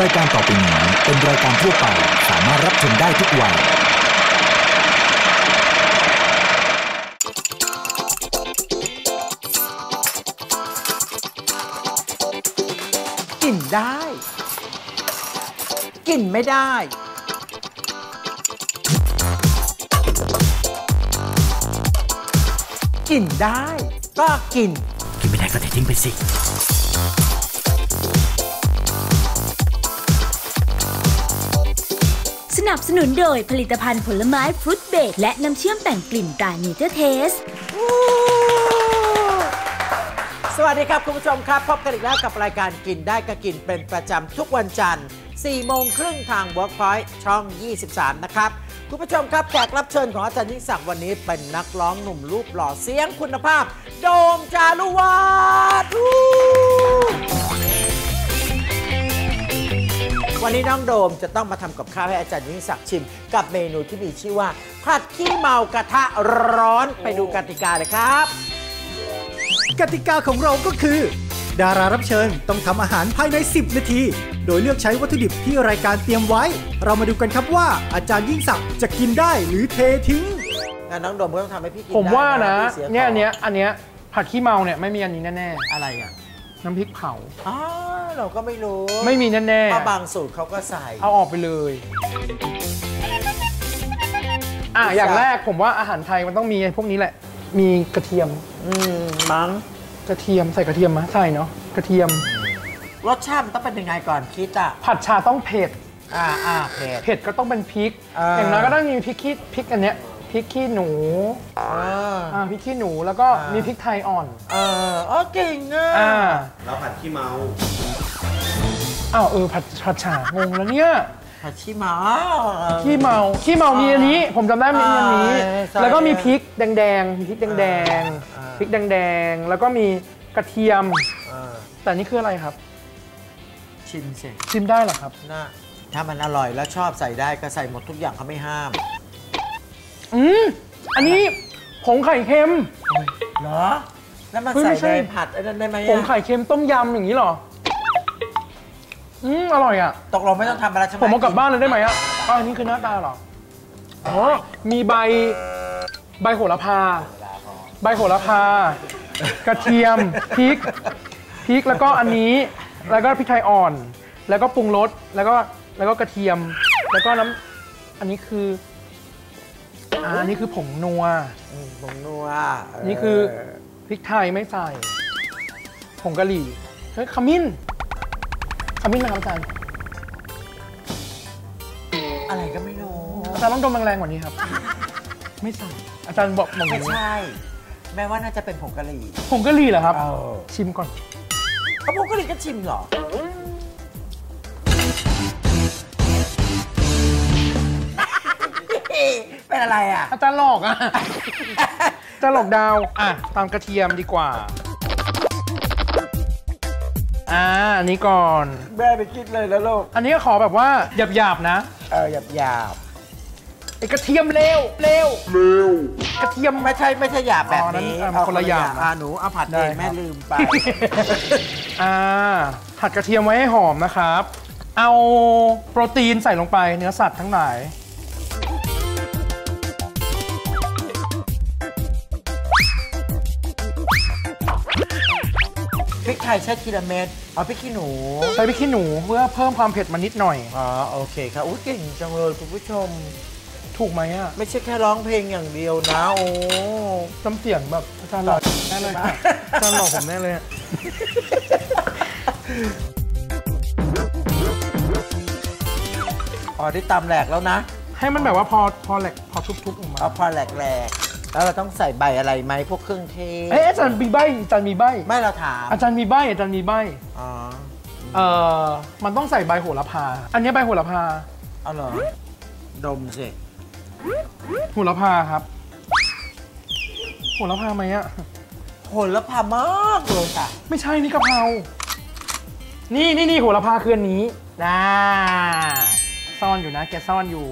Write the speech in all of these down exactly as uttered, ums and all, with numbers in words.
รายการต่อไปนี้เป็นรายการทั่วไปสามารถรับชมได้ทุกวัยกินได้กินไม่ได้กินได้ก็กินกินไม่ได้ก็ทิ้งไปสิสนับสนุนโดยผลิตภัณฑ์ผลไม้ฟรุตเบรดและน้ำเชื่อมแต่งกลิ่นตราเนเจอร์เทสสวัสดีครับคุณผู้ชมครับพบกันอีกแล้วกับรายการกินได้ก็กินเป็นประจำทุกวันจันทร์สี่โมงครึ่งทาง Workpoint ช่องยี่สิบสามนะครับคุณผู้ชมครับแขกรับเชิญของอาจารย์ยิ่งศักดิ์วันนี้เป็นนักร้องหนุ่มรูปหล่อเสียงคุณภาพโดมจารุวัฒน์วันนี้น้องโดมจะต้องมาทำกับข้าวให้อาจารย์ยิ่งศักดิ์ชิมกับเมนูที่มีชื่อว่าผัดขี้เมากระทะร้อนไปดูกติกาเลยครับกติกาของเราก็คือดารารับเชิญต้องทำอาหารภายในสิบนาทีโดยเลือกใช้วัตถุดิบที่รายการเตรียมไว้เรามาดูกันครับว่าอาจารย์ยิ่งศักดิ์จะกินได้หรือเททิ้งงั้นน้องโดมก็ต้องทำให้พี่กินผมว่านะเนี่ยอันเนี้ยอันเนี้ยผัดขี้เมาเนี่ยไม่มีอันนี้แน่ๆอะไรอ่ะน้ำพริกเผาอ๋อเราก็ไม่รู้ไม่มีแน่ๆเพราะบางสูตรเขาก็ใส่เอาออกไปเลยอ่ะอย่างแรกผมว่าอาหารไทยมันต้องมีพวกนี้แหละมีกระเทียมอืมมั้งกระเทียมใส่กระเทียมมั้ยใส่เนาะกระเทียมรสชาติมันต้องเป็นยังไงก่อนคิดอ่ะผัดชาต้องเผ็ดอ่าอ่าเผ็ดเผ็ดก็ต้องเป็นพริกอย่างน้อยก็ต้องมีพริกขี้พริกอันเนี้ยพริกขี้หนูอ่าพริกขี้หนูแล้วก็มีพริกไทยอ่อนเอออ๋อเก่งอ่ะแล้วผัดขี้เมาอ้าวเออผัดผัดฉางงแล้วเนี่ยผัดขี้เมาขี้เมาขี้เมามีอันนี้ผมจำได้มีอันนี้แล้วก็มีพริกแดงๆพริกแดงๆพริกแดงๆแล้วก็มีกระเทียมแต่นี่คืออะไรครับชิมสิชิมได้เหรอครับน่าถ้ามันอร่อยแล้วชอบใส่ได้ก็ใส่หมดทุกอย่างเขาไม่ห้ามอืมอันนี้ผงไข่เค็มเหรอแล้วมันใส่ในผัดอะไรได้ไหมผงไข่เค็มต้มยำอย่างนี้เหรออืมอร่อยอ่ะตกลงไม่ต้องทำอะไรใช่ไหมผมเอากลับบ้านเลยได้ไหมอ่ะอ๋ออันนี้คือหน้าตาเหรออ๋อมีใบใบโหระพาใบโหระพากระเทียมพริกพริกแล้วก็อันนี้แล้วก็พริกไทยอ่อนแล้วก็ปรุงรสแล้วก็แล้วก็กระเทียมแล้วก็น้ำอันนี้คืออ่านี่คือผงนัวผงนัวนี่คือพริกไทยไม่ใส่ผงกะหรี่เฮ้ยขมิ้นขมิ้นนะครับอาจารย์อะไรก็ไม่รู้อาจารย์ต้องดมแรงๆกว่านี้ครับไม่ใส่อาจารย์บอกไม่ใช่แม้ว่าน่าจะเป็นผงกะหรี่ผงกะหรี่เหรอครับชิมก่อนเอาผงกะหรี่ก็ชิมเหรอเป็นอะไรอ่ะอาจารย์หลอกอ่ะอาจารย์หลอกดาวอ่ะตามกระเทียมดีกว่าอ่าอันนี้ก่อนแม่ไปคิดเลยแล้วลูกอันนี้ขอแบบว่าหยาบๆนะเออหยาบๆไอ้กระเทียมเร็วเร็วเร็วกระเทียมไม่ใช่ไม่ใช่หยาบแบบนี้เอาคนละหยาบอ่าหนูเอาผัดเองแม่ลืมไปอ่าผัดกระเทียมไว้ให้หอมนะครับเอาโปรตีนใส่ลงไปเนื้อสัตว์ทั้งหลายพริกไทยใช้ทีละเม็ดเอาพริกขี้หนูใช้พริกขี้หนูเพื่อเพิ่มความเผ็ดมานิดหน่อยอ๋อโอเคครับอุ้ยเก่งจังเลยคุณผู้ชมถูกไหมอ่ะไม่ใช่แค่ร้องเพลงอย่างเดียวนะโอ้จำเสียงแบบอาจารย์หลอกแน่เลยอาจารย์หลอกผมแน่เลยอ๋อที่ตำแหลกแล้วนะให้มันแบบว่าพอพอแหลกพอทุบๆออกมาเอาพอแหลกแหลกแล้วเราต้องใส่ใบอะไรไหมพวกเครื่องเทศเอ๊ะอาจารย์มีใบอาจารย์มีใบไม่เราถามอาจารย์มีใบอาจารย์มีใบอ๋อเออมันต้องใส่ใบโหระพาอันนี้ใบโหระพาเอาเหรอดมสิโหระพาครับโหระพาไหมอะโหระพามากเลยค่ะไม่ใช่นี่กะเพรานี่นี่นี่โหระพาคืออันนี้น่าซ่อนอยู่นะแกซ่อนอยู่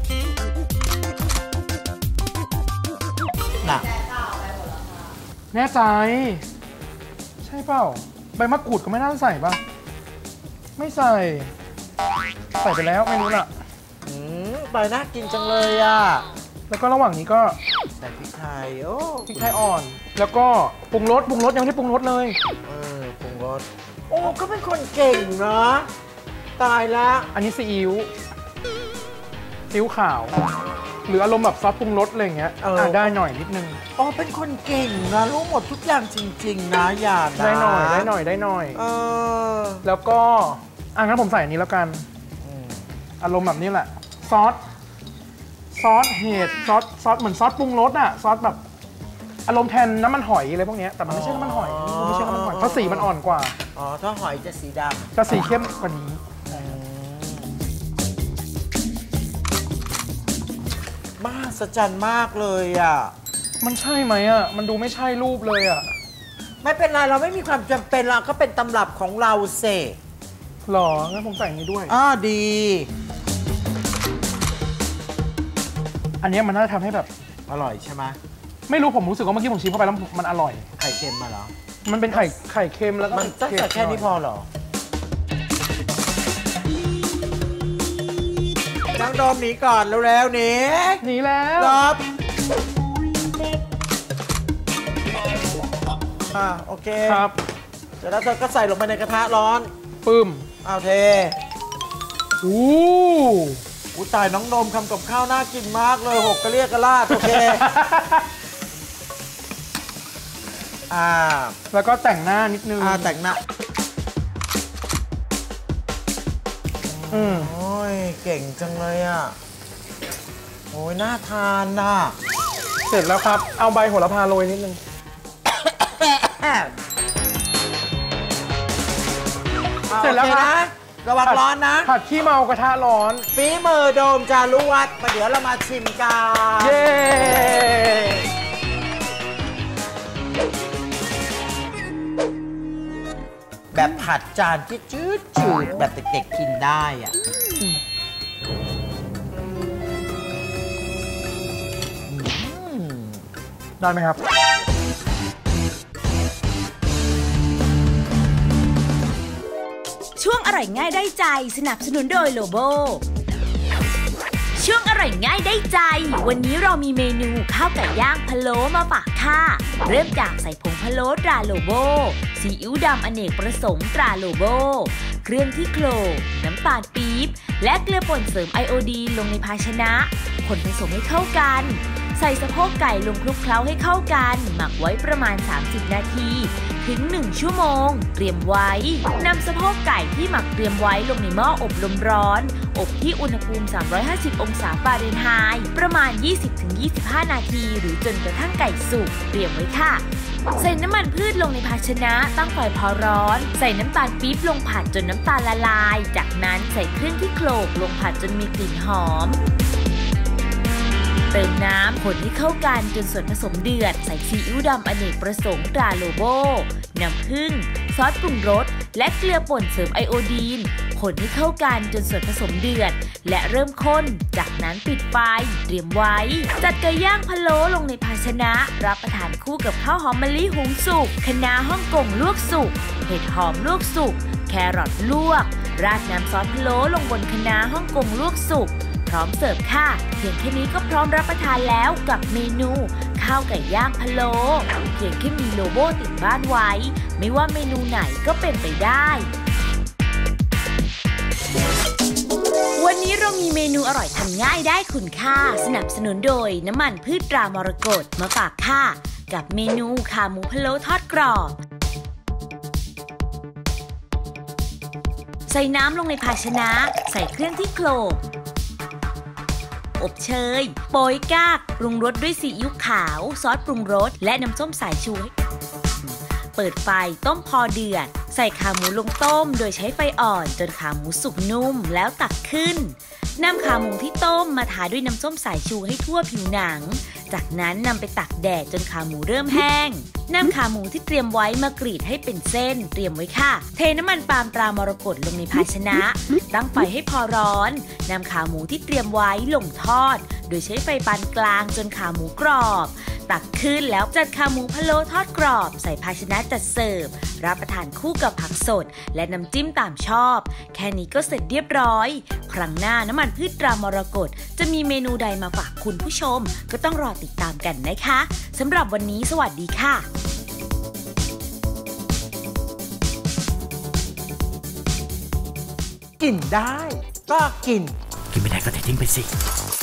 น่ะแน่ใจใช่เปล่าใบมะกรูดก็ไม่น่าใส่ป่ะไม่ใส่ใส่ไปแล้วไม่รู้น่ะอืมปลายน่ากินจังเลยอ่ะแล้วก็ระหว่างนี้ก็ใส่พริกไทยโอ้พริกไทยอ่อน แล้วก็ปรุงรสปรุงรสยังไม่ได้ปรุงรสเลยเออปรุงรสโอ้ก็เป็นคนเก่งเนาะตายแล้วอันนี้ซีอิ๊วซีอิ๊วขาว หรืออารมณ์แบบซอสปรุงรสอะไรอย่างเงี้ยอ่าได้หน่อยนิดนึงอ๋อเป็นคนเก่งนะรู้หมดทุกอย่างจริง ๆ นะอย่านะได้หน่อยได้หน่อยได้หน่อยเออแล้วก็อ่ะงั้นผมใส่อันนี้แล้วกันอืมอารมณ์แบบนี้แหละซอสซอสเห็ดซอสซอสเหมือนซอสปรุงรสอะซอสแบบอารมณ์แทนน้ำมันหอยอะไรพวกเนี้ยแต่มันไม่ใช่น้ำมันหอยมันไม่ใช่น้ำมันหอยเพราะสีมันอ่อนกว่าอ๋อถ้าหอยจะสีดจะสีเข้มกว่านี้ำมหัศจรรย์มากเลยอ่ะมันใช่ไหมอะมันดูไม่ใช่รูปเลยอะไม่เป็นไรเราไม่มีความจำเป็นเราก็เป็นตำรับของเราเสกหรองั้นผมใส่อันนี้ด้วยอ้อดีอันเนี้ยมันน่าจะทำให้แบบอร่อยใช่ไหมไม่รู้ผมรู้สึกว่าเมื่อกี้ผมชิมเข้าไปแล้วมันอร่อยไข่เค็มมาเหรอมันเป็นไข่ไข่เค็มแล้วก็มันต้องใส่แค่นี้พอเหรอน้องโดมหนีก่อนแล้วๆหนีหนีแล้วรอบอ่าโอเคครับเสร็จแล้วเธอก็ใส่ลงไปในกระทะร้อนปึ้มเอาเทอู้อู้ตายน้องโดมทำกับข้าวน่ากินมากเลยหกกระเรียกกระลาดโอเค อ่าแล้วก็แต่งหน้านิดนึงอ่าแต่งหน้าอืมโอ้ยเก่งจังเลยอ่ะโอ้ยน่าทานน่ะเสร็จแล้วครับเอาใบโหระพาโรยนิดนึง เสร็จแล้วครับโอเคนะระวังร้อนนะผัดขี้เมากระทะร้อนฝีมือโดมจารุวัฒน์ประเดี๋ยวเรามาชิมกันเย้แบบผัดจานที่จืดจืดแบบเด็กๆกินได้อ่ะได้ไหมครับช่วงอร่อยง่ายได้ใจสนับสนุนโดยโลโบช่วงอร่อยง่ายได้ใจวันนี้เรามีเมนูข้าวไก่ย่างพะโล้มาฝากค่ะเริ่มจากใส่ผงพะโล้ตราโลโบซีอิ๊วดำอเนกประสงค์ตราโลโบเครื่องที่โคลกน้ำตาลปี๊บและเกลือป่นเสริมไอโอดีนลงในภาชนะคนผสมให้เข้ากันใส่สะโพกไก่ลงคลุกเคล้าให้เข้ากันหมักไว้ประมาณสามสิบนาทีถึงหนึ่งชั่วโมงเตรียมไว้นำสะโพกไก่ที่หมักเตรียมไว้ลงในหม้ออบลมร้อนอบที่อุณหภูมิสามร้อยห้าสิบองศาฟาเรนไฮต์ประมาณ ยี่สิบถึงยี่สิบห้า นาทีหรือจนกระทั่งไก่สุกเตรียมไว้ค่ะใส่น้ำมันพืชลงในภาชนะตั้งไฟพอร้อนใส่น้ำตาลปี๊บลงผัดจนน้ำตาลละลายจากนั้นใส่เครื่องที่โขลกลงผัดจนมีกลิ่นหอมเติมน้ำคนให้เข้ากันจนส่วนผสมเดือดใส่ซีอิ๊วดำอเนกประสงค์ตราโลโบน้ำผึ้งซอสปรุงรสและเกลือป่นเสริมไอโอดีนคนให้เข้ากันจนส่วนผสมเดือดและเริ่มข้นจากนั้นปิดไฟเตรียมไว้จัดไก่ย่างพะโล้ลงในภาชนะรับประทานคู่กับข้าวหอมมะลิหุงสุกคะน้าฮ่องกงลวกสุกเห็ดหอมลวกสุกแครอทลวกราดน้ำซอสพะโล้ลงบนคะน้าฮ่องกงลวกสุกพร้อมเสิร์ฟค่ะเพียงแค่นี้ก็พร้อมรับประทานแล้วกับเมนูข้าวไก่ย่างพะโล้เพียงแค่มีโลโบติดบ้านไว้ไม่ว่าเมนูไหนก็เป็นไปได้วันนี้เรามีเมนูอร่อยทำง่ายได้คุณค่าสนับสนุนโดยน้ำมันพืชตรามรกตมาฝากค่ะกับเมนูขาหมูพะโล้ทอดกรอบใส่น้ำลงในภาชนะใส่เครื่องที่โขลกอบเชยโปยกากปรุงรสด้วยซีอิ๊วขาวซอสปรุงรสและน้ำส้มสายชูเปิดไฟต้มพอเดือดใส่ขาหมูลงต้มโดยใช้ไฟอ่อนจนขาหมูสุกนุ่มแล้วตักขึ้นนำขาหมูที่ต้มมาทาด้วยน้ำส้มสายชูให้ทั่วผิวหนังจากนั้นนำไปตักแดดจนขาหมูเริ่มแห้งนำขาหมูที่เตรียมไว้มากรีดให้เป็นเส้นเตรียมไว้ค่ะเทน้ำมันปาล์มตรามรกตลงในภาชนะตั้งไฟให้พอร้อนนำขาหมูที่เตรียมไว้ลงทอดโดยใช้ไฟปานกลางจนขาหมูกรอบตักขึ้นแล้วจัดขาหมูพะโล้ทอดกรอบใส่ภาชนะจัดเสิร์ฟรับประทานคู่กับผักสดและน้ำจิ้มตามชอบแค่นี้ก็เสร็จเรียบร้อยครั้งหน้าน้ำมันพืชตรามรกตจะมีเมนูใดมาฝากคุณผู้ชมก็ต้องรอติดตามกันนะคะสำหรับวันนี้สวัสดีค่ะกินได้ก็กินกินไม่ได้ก็เททิ้งไปสิ